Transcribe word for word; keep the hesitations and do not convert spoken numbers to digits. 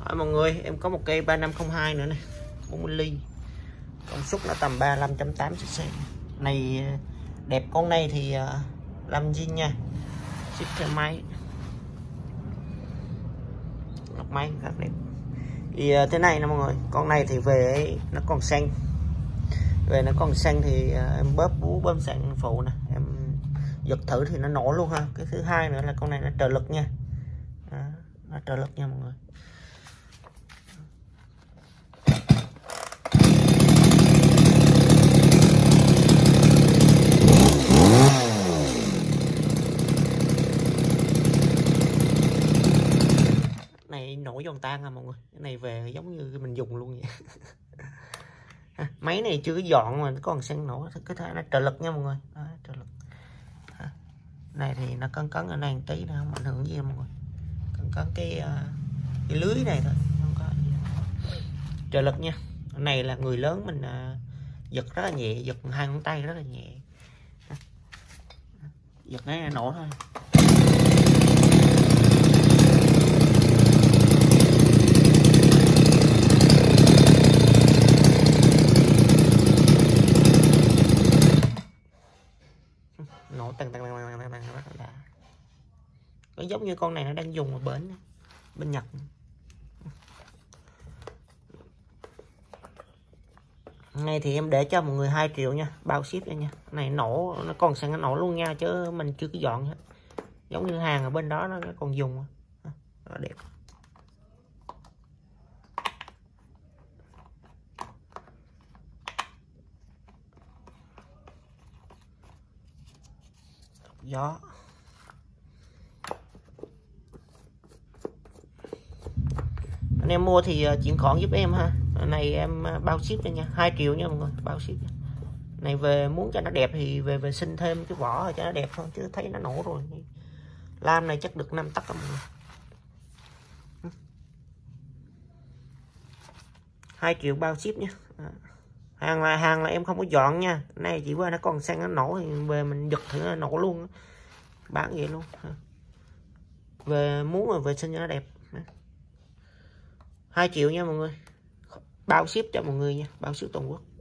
Hỏi mọi người, em có một cây ba năm không hai nữa này, bốn mươi ly, công suất nó tầm ba mươi lăm phẩy tám xê xê. Này đẹp, con này thì làm zin nha, ship theo máy, lọc máy rất đẹp. Thì thế này nè mọi người, con này thì về nó còn xanh, về nó còn xanh thì em bóp bú bơm sạc phụ nè, em giật thử thì nó nổ luôn ha. Cái thứ hai nữa là con này nó trợ lực nha. Đó, nó trợ lực nha mọi người. Này nổi giòn tan à mọi người, cái này về giống như mình dùng luôn vậy. Máy này chưa có dọn mà nó còn xăng nổ, cái thứ nó trợ lực nha mọi người. Đó, trợ lực. Này thì nó cấn cấn ở đây một tí, nó không ảnh hưởng gì mọi người, cấn cấn cái cái lưới này thôi, không có gì. Trợ lực nha. Cái này là người lớn mình giật rất là nhẹ, giật hai ngón tay rất là nhẹ, giật cái nổ thôi. Nổ tầng tầng tầng tầng tầng rất là có giống như con này nó đang dùng ở bến bên Nhật. Này thì em để cho mọi người hai triệu nha, bao ship nha. Này nổ, nó còn sang nó nổ luôn nha, chứ mình chưa có dọn hết. Giống như hàng ở bên đó nó còn dùng. Đó, đẹp. Gió. Anh em mua thì chuyển khoản giúp em ha. Này em bao ship nha, hai triệu nha mọi người, bao ship. Này về muốn cho nó đẹp thì về về xin thêm cái vỏ cho nó đẹp thôi, chứ thấy nó nổ rồi. Lam này chắc được năm tấc mọi người. hai triệu bao ship nha. Hàng là hàng là em không có dọn nha. Này chỉ qua nó còn xăng nó nổ thì về mình giật thử nó nổ luôn. Bán vậy luôn. Về muốn rồi vệ sinh cho nó đẹp. hai triệu nha mọi người. Bao ship cho mọi người nha, bao ship toàn quốc.